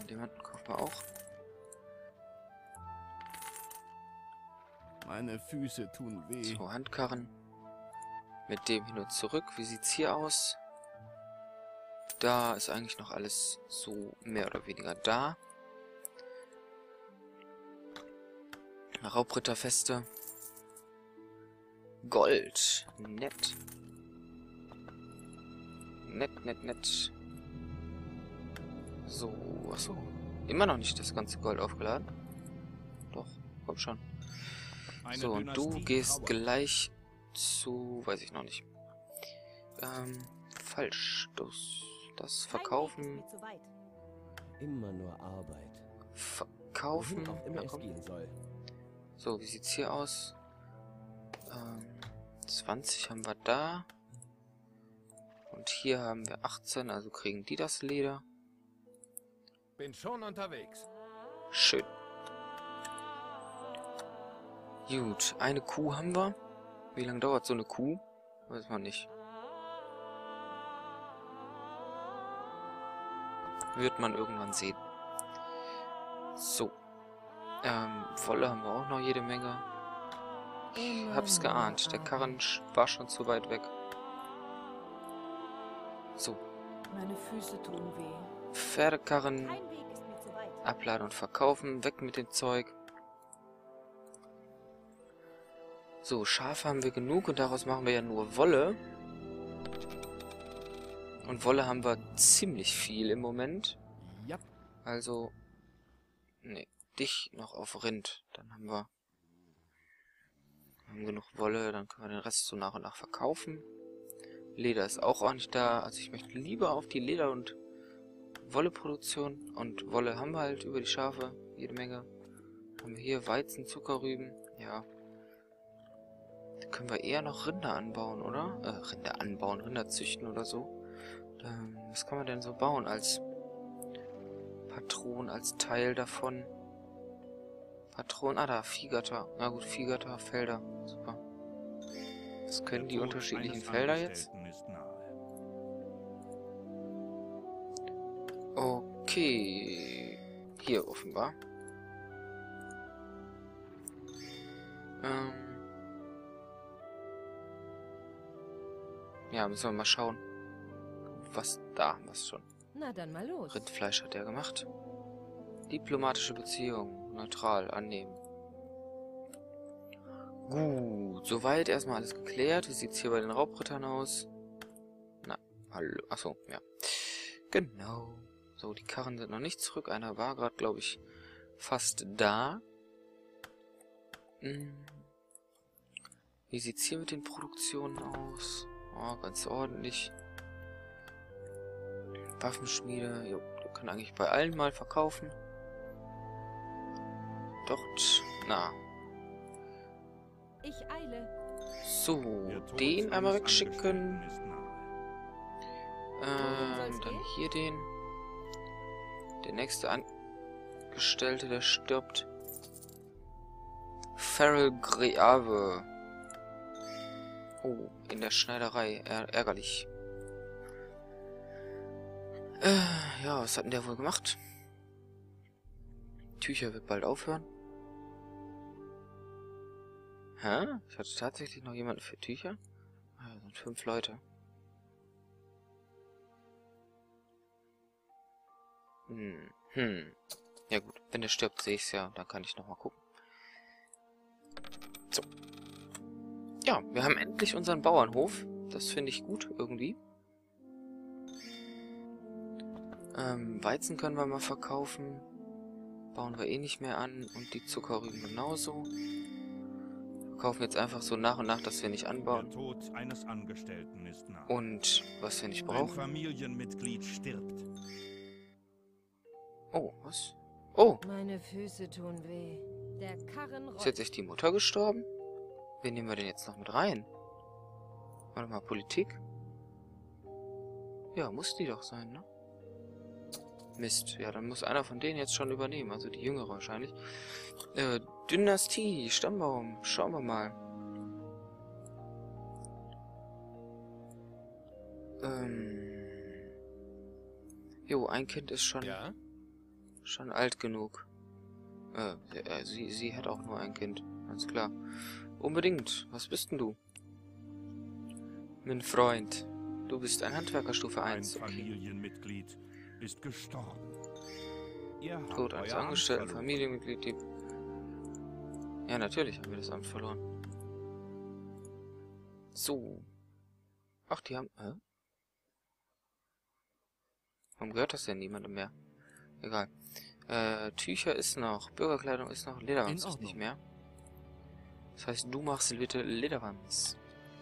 Diamanten kaufen wir auch. Meine Füße tun weh. So, Handkarren. Mit dem hin und zurück. Wie sieht's hier aus? Da ist eigentlich noch alles so mehr oder weniger da. Raubritterfeste. Gold. Nett. Nett. So, achso. Immer noch nicht das ganze Gold aufgeladen. Doch, komm schon. So, und du gehst gleich zu... Weiß ich noch nicht. Falsch. Das Verkaufen. Immer nur Arbeit. Verkaufen. Wohin auch immer Ja, es komm. gehen soll. So, wie sieht's hier aus? 20 haben wir da. Und hier haben wir 18, also kriegen die das Leder. Bin schon unterwegs. Schön. Gut, eine Kuh haben wir. Wie lange dauert so eine Kuh? Weiß man nicht. Wird man irgendwann sehen. So. Wolle haben wir auch noch jede Menge. Ich hab's geahnt. Der Karren war schon zu weit weg. So. Meine Füße tun weh. Pferdekarren. Kein Weg ist mir zu weit. Abladen und verkaufen. Weg mit dem Zeug. So, Schafe haben wir genug und daraus machen wir ja nur Wolle. Und Wolle haben wir ziemlich viel im Moment. Ja. Also, ne, dich noch auf Rind. Dann haben wir genug Wolle, dann können wir den Rest so nach und nach verkaufen. Leder ist auch nicht da. Also ich möchte lieber auf die Leder- und Wolleproduktion. Und Wolle haben wir halt über die Schafe. Jede Menge. Dann haben wir hier Weizen, Zuckerrüben. Ja. Da können wir eher noch Rinder anbauen, oder? Rinder anbauen, Rinder züchten oder so. Was kann man denn so bauen als Patron, als Teil davon? Patron, da, Viehgatter. Na gut, Viehgatter, Felder. Super. Was können die unterschiedlichen Felder jetzt? Okay. Hier offenbar. Ja, müssen wir mal schauen. Was da haben wir es schon. Na dann mal los. Rindfleisch hat er gemacht. Diplomatische Beziehung. Neutral annehmen. Gut, soweit erstmal alles geklärt. Wie sieht es hier bei den Raubrittern aus? Na, hallo. Achso, ja. Genau. So, die Karren sind noch nicht zurück. Einer war gerade, glaube ich, fast da. Wie sieht es hier mit den Produktionen aus? Oh, ganz ordentlich. Waffenschmiede. Jo, der kann eigentlich bei allen mal verkaufen. Dort. Na. Ich eile. So, den einmal wegschicken. Dann hier den. Der nächste Angestellte, der stirbt. Farrell Greave. Oh, in der Schneiderei. Ärgerlich. Ja, was hat denn der wohl gemacht? Tücher wird bald aufhören. Hä? Ich hatte tatsächlich noch jemanden für Tücher? Ah, das sind 5 Leute. Ja gut, wenn der stirbt, sehe ich es ja. Dann kann ich nochmal gucken. So. Ja, wir haben endlich unseren Bauernhof. Das finde ich gut, irgendwie. Weizen können wir mal verkaufen. Bauen wir eh nicht mehr an. Und die Zuckerrüben genauso. Kaufen jetzt einfach so nach und nach, dass wir nicht anbauen. Der Tod eines Angestellten ist nah. Und was wir nicht Ein brauchen. Familienmitglied stirbt. Oh, was? Oh, Meine Füße tun weh. Der Karren ist rollt. jetzt echt die Mutter gestorben? Wen nehmen wir denn jetzt noch mit rein? Warte mal, Politik? Ja, muss die doch sein, ne? Mist, ja, dann muss einer von denen jetzt schon übernehmen, also die Jüngere wahrscheinlich. Dynastie, Stammbaum, schauen wir mal. Jo, ein Kind ist schon Schon alt genug. Sie hat auch nur ein Kind. Ganz klar. Unbedingt. Was bist denn du? Mein Freund. Du bist ein Handwerkerstufe Ein 1. Okay. Familienmitglied ist gestorben. Ihr habt Tod eines euer Amt Angestellten, verloren. Familienmitglied, die... Ja, natürlich haben wir das Amt verloren. So. Ach, die haben... Warum gehört das denn niemandem mehr? Egal. Tücher ist noch, Bürgerkleidung ist noch, Lederwams ist nicht mehr. Das heißt, du machst bitte Lederwams.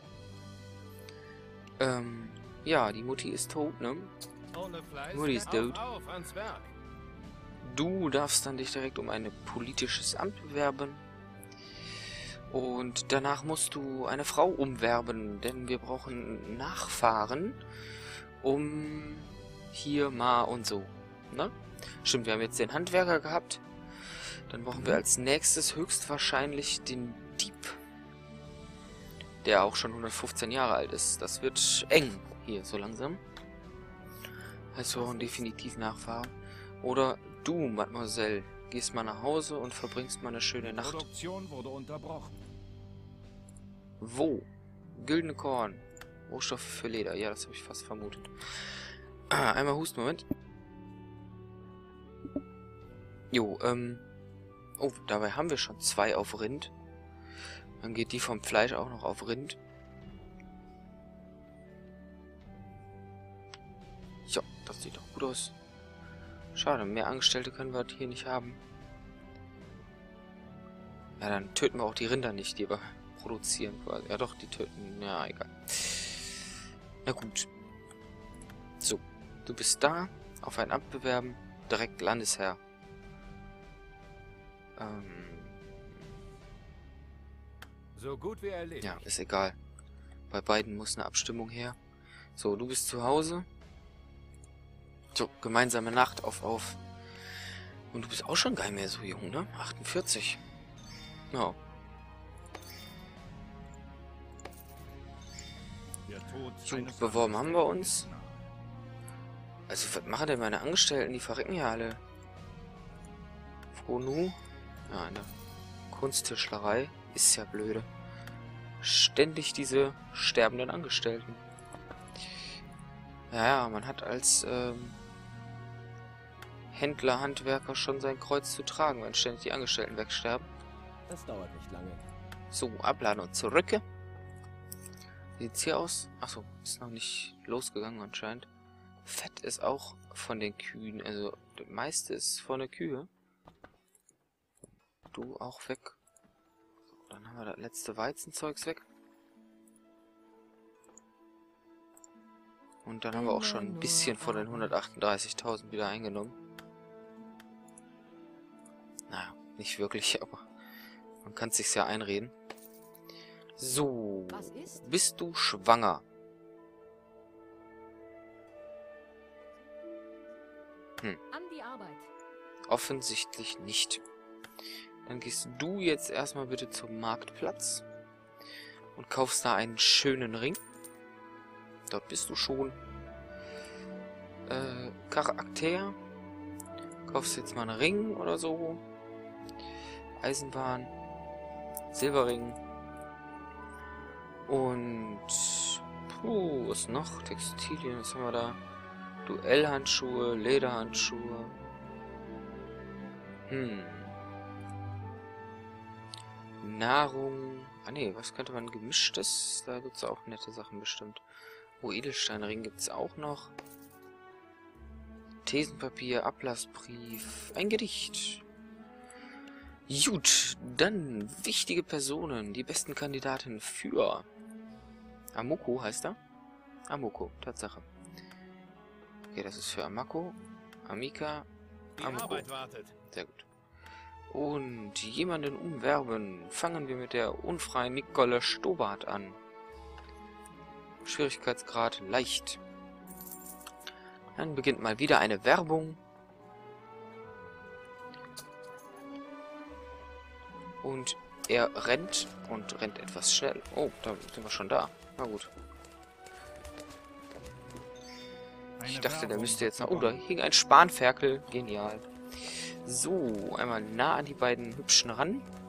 Ja, die Mutti ist tot, ne? Ohne Fleiß. Mutti ist tot. Auf, ans Werk. Du darfst dann dich direkt um ein politisches Amt bewerben. Und danach musst du eine Frau umwerben, denn wir brauchen Nachfahren, um hier mal und so, ne? Stimmt, wir haben jetzt den Handwerker gehabt. Dann brauchen wir als nächstes höchstwahrscheinlich den Dieb, der auch schon 115 Jahre alt ist. Das wird eng hier so langsam. Also wir brauchen definitiv Nachfahren. Oder du, Mademoiselle, gehst mal nach Hause und verbringst mal eine schöne Die Nacht. Produktion wurde unterbrochen. Wo? Güldene Korn. Rohstoffe für Leder. Ja, das habe ich fast vermutet. Einmal Husten, Moment. Jo, oh, dabei haben wir schon 2 auf Rind. Dann geht die vom Fleisch auch noch auf Rind. Ja, das sieht doch gut aus. Schade, mehr Angestellte können wir hier nicht haben. Ja, dann töten wir auch die Rinder nicht, die wir produzieren quasi. Ja doch, die töten. Ja, egal. Na gut. So, du bist da. Auf ein Amt bewerben. Direkt Landesherr. So gut wie erledigt. Ja, ist egal. Bei beiden muss eine Abstimmung her. So, du bist zu Hause. So, gemeinsame Nacht auf. Und du bist auch schon gar nicht mehr so jung, ne? 48. Ja. Der Tod So, eines beworben haben wir Angestellten uns. ist nah. Also, was machen denn meine Angestellten? Die verrecken ja alle. Frohnu? Ja, in der Kunsttischlerei. Ist ja blöde. Ständig diese sterbenden Angestellten. Ja, man hat als Händler, Handwerker schon sein Kreuz zu tragen, wenn ständig die Angestellten wegsterben. Das dauert nicht lange. So, abladen und zurück. Wie sieht's hier aus? Achso, ist noch nicht losgegangen anscheinend. Fett ist auch von den Kühen, also das meiste ist von der Kühe. Du auch weg. So, dann haben wir das letzte Weizenzeugs weg. Und dann haben wir auch schon ein bisschen von den 138.000 wieder eingenommen. Naja, nicht wirklich, aber man kann es sich ja einreden. So, Was ist? bist du schwanger? An die Arbeit. Offensichtlich nicht. Dann gehst du jetzt erstmal bitte zum Marktplatz und kaufst da einen schönen Ring. Dort bist du schon. Charakter. Kaufst jetzt mal einen Ring oder so. Eisenbahn. Silberring. Und... Puh, was noch? Textilien, was haben wir da? Duellhandschuhe, Lederhandschuhe. Nahrung. Ah ne, was könnte man gemischtes? Da gibt es auch nette Sachen bestimmt. Oh, Edelsteinring gibt es auch noch. Thesenpapier, Ablassbrief, ein Gedicht. Gut, dann wichtige Personen, die besten Kandidaten für Amoko heißt er? Amoko, Tatsache. Okay, das ist für Amako, Amika, Die Amoko. Arbeit wartet. Sehr gut. Und jemanden umwerben. Fangen wir mit der unfreien Nicole Stobart an. Schwierigkeitsgrad leicht. Dann beginnt mal wieder eine Werbung. Und er rennt und rennt etwas schnell. Oh, da sind wir schon da. Na gut. Ich Eine dachte, der Werbung müsste jetzt noch... hat Oh, da hing ein Spanferkel. Genial. So, einmal nah an die beiden Hübschen ran.